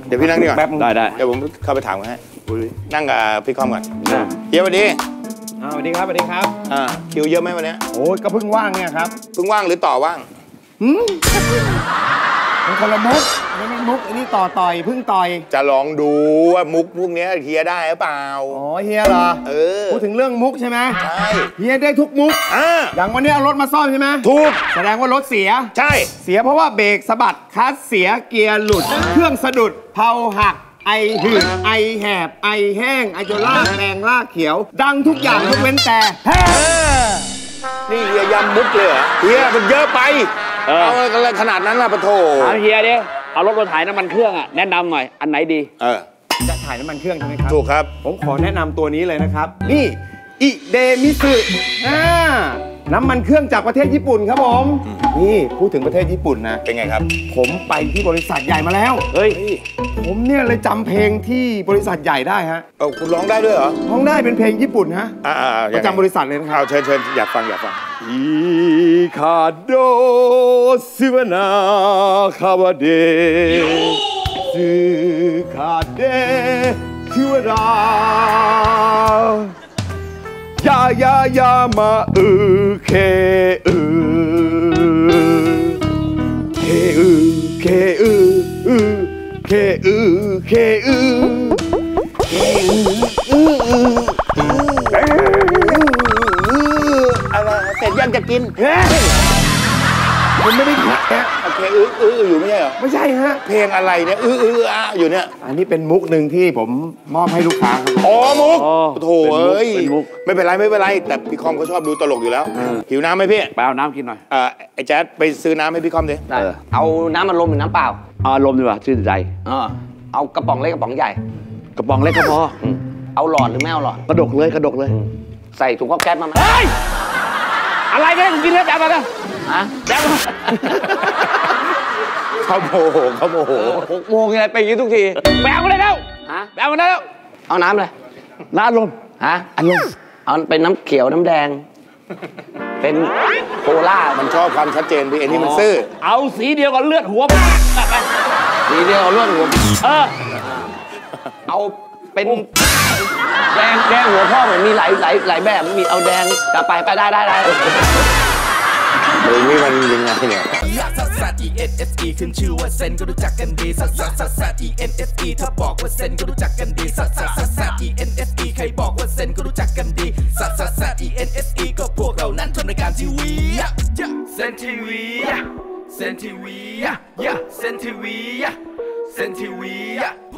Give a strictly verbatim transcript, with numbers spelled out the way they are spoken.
เดี๋ยวพี่นั่งนี่ก่อนได้ได้เดี๋ยวผมเข้าไปถามให้นั่งกับพี่คอมก่อนเฮียสวัสดีสวัสดีครับสวัสดีครับอ่าคิวเยอะไหมวันนี้โอ้ยก็เพิ่งว่างเนี่ยครับเพิ่งว่างหรือต่อว่างหืมมันคนละมุกนี่มันมุกอันนี้ต่อต่อยเพิ่งต่อยจะลองดูว่ามุกพวกนี้เฮียได้หรือเปล่าอ๋อเฮียเหรอเออพูดถึงเรื่องมุกใช่ไหมใช่เฮียได้ทุกมุกอ่าอย่างวันนี้เอารถมาซ่อมใช่ไหมถูกแสดงว่ารถเสียใช่เสียเพราะว่าเบรกสะบัดคลัตช์เสียเกียร์หลุดเครื่องสะดุดเผาหักไอหืดไอแหบไอแห้งไอโจล่าแดงล่าเขียวดังทุกอย่างยกเว้นแต่แพ้นี่เฮียยำมุกเลยเหรอเฮียมันเยอะไปเอาอะไรขนาดนั้นล่ะปะโถเอาเฮียดิเอารถมาถ่ายน้ำมันเครื่องอ่ะแนะนำหน่อยอันไหนดีเออจะถ่ายน้ำมันเครื่องใช่ไหมครับถูกครับผมขอแนะนำตัวนี้เลยนะครับนี่อิเดมิสึอ่าน้ำมันเครื่องจากประเทศญี่ปุ่นครับผมนี่พูดถึงประเทศญี่ปุ่นนะเป็นไงครับผมไปที่บริษัทใหญ่มาแล้วเฮ้ยผมเนี่ยเลยจำเพลงที่บริษัทใหญ่ได้ฮะเออคุณร้องได้ด้วยเหรอร้องได้เป็นเพลงญี่ปุ่นฮะอ่าประจำบริษัทเลยนะครับเชิญเชิญอยากฟังอยากฟังอิคาโดซิวานาคาวาเดซึคาเดซิวานา ยายายามาอือเคอือเคอือเคอืออือเคอือเคอือเคอืออืออะไรเสร็จยังจะกินมันไม่ได้ผิดแค่โอเคอื้ออื้ออยู่ไม่ใช่เหรอไม่ใช่ฮะเพลงอะไรเนี่ยอื้ออื้ออ่ะอยู่เนี่ยอันนี้เป็นมุกหนึ่งที่ผมมอบให้ลูกค้าครับอ๋อมุกโถเอ้ยไม่เป็นไรไม่เป็นไรแต่พี่คอมเขาชอบดูตลกอยู่แล้วหิวน้ำไหมพี่ไปเอาน้ำกินหน่อยเออไอ้แจ๊ดไปซื้อน้ำให้พี่คอมดิเอาน้ำมันลมหรือน้ำเปล่าเอาลมดีกว่าชื่นใจเออเอากระป๋องเล็กกระป๋องใหญ่กระป๋องเล็กก็พอเอาหลอดหรือไม่เอาหลอดกระดกเลยกระดกเลยใส่ถุงก๊อบแก๊สมาไหมอะไรกันกินแล้วแจ๊บมาแล้วฮะแจ๊บเขาโมโหเขาโมโหหกโมงไงไปอย่างนี้ทุกทีแบกมาเลยแล้วฮะแบกมาแล้วเอาน้ำเลยน้ำลมฮะอันลมเอาเป็นน้ำเขียวน้ำแดงเป็นโคล่ามันชอบความชัดเจนพี่เอ็นนี่มันซื่อเอาสีเดียวกับเลือดหัวสีเดียวกับเลือดหัวเออเอาเป็นแดงแดงหัวพ่อเหมือนมีหลายหลายหลายแบบมีเอาแดงกลับไปไปได้ได้ได้เฮ้ยนี่มันยังไงเนี่ยซัสซัส อี เอ็น เอส อี ขึ้นชื่อว่าเซนก็รู้จักกันดีซัสซัสซัสซัส อี เอ็น เอส อี ถ้าบอกว่าเซนก็รู้จักกันดีซัสซัสซัสซัส อี เอ็น เอส อี ใครบอกว่าเซนก็รู้จักกันดีซัสซัสซัส อี เอ็น เอส อี ก็พวกเรานั้นทำรายการทีวีเซนทีวีเซนทีวีเซนทีวีเซนทีวี